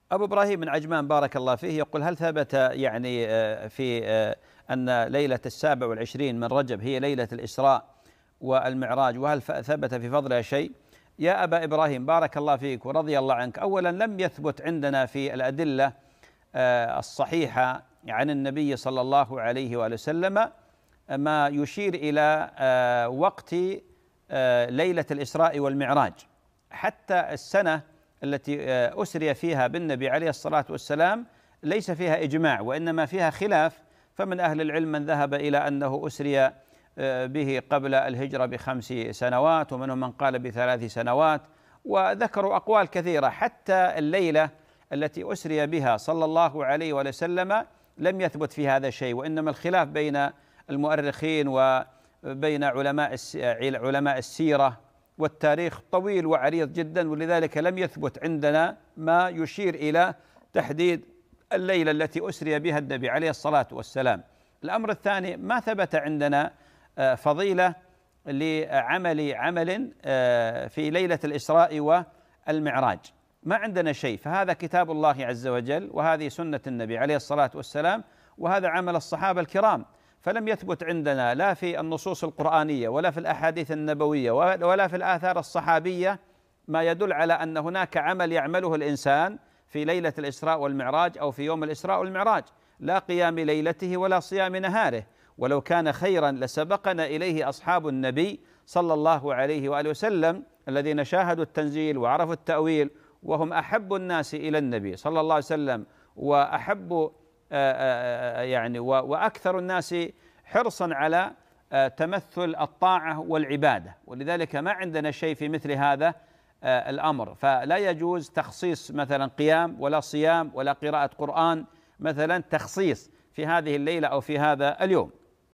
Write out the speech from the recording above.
أبو إبراهيم من عجمان بارك الله فيه يقول: هل ثبت يعني في أن ليلة 27 من رجب هي ليلة الإسراء والمعراج، وهل ثبت في فضلها شيء؟ يا أبا إبراهيم بارك الله فيك ورضي الله عنك، أولا لم يثبت عندنا في الأدلة الصحيحة عن النبي صلى الله عليه وآله وسلم ما يشير إلى وقت ليلة الإسراء والمعراج. حتى السنة التي أسري فيها بالنبي عليه الصلاة والسلام ليس فيها إجماع، وإنما فيها خلاف. فمن أهل العلم من ذهب إلى أنه أسري به قبل الهجرة ب5 سنوات، ومنهم من قال ب3 سنوات، وذكروا أقوال كثيرة. حتى الليلة التي أسري بها صلى الله عليه وسلم لم يثبت في هذا شيء، وإنما الخلاف بين المؤرخين وبين علماء السيرة، والتاريخ طويل وعريض جدا، ولذلك لم يثبت عندنا ما يشير إلى تحديد الليلة التي أسري بها النبي عليه الصلاة والسلام. الأمر الثاني: ما ثبت عندنا فضيلة عمل في ليلة الإسراء والمعراج، ما عندنا شيء. فهذا كتاب الله عز وجل، وهذه سنة النبي عليه الصلاة والسلام، وهذا عمل الصحابة الكرام. فلم يثبت عندنا لا في النصوص القرآنية ولا في الأحاديث النبوية ولا في الآثار الصحابية ما يدل على أن هناك عمل يعمله الإنسان في ليلة الإسراء والمعراج أو في يوم الإسراء والمعراج، لا قيام ليلته ولا صيام نهاره. ولو كان خيرا لسبقنا إليه أصحاب النبي صلى الله عليه وآله وسلم الذين شاهدوا التنزيل وعرفوا التأويل، وهم أحب الناس إلى النبي صلى الله عليه وسلم، وأحب يعني وأكثر الناس حرصا على تمثل الطاعة والعبادة. ولذلك ما عندنا شيء في مثل هذا الأمر، فلا يجوز تخصيص مثلا قيام ولا صيام ولا قراءة قرآن مثلا، تخصيص في هذه الليلة أو في هذا اليوم.